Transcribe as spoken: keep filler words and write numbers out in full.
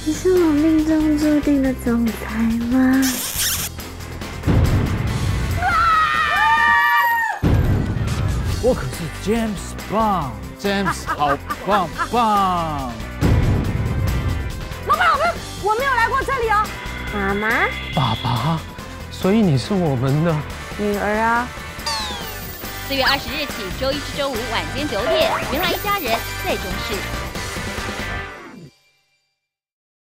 你是我命中注定的总裁吗？ 我可是 James Bond，James 好棒棒。 老板，老板，我没有来过这里哦。 妈妈， 爸爸，所以你是我们的女儿啊。 四月二十日起，周一至周五晚间九点，《原来一家人》在中视。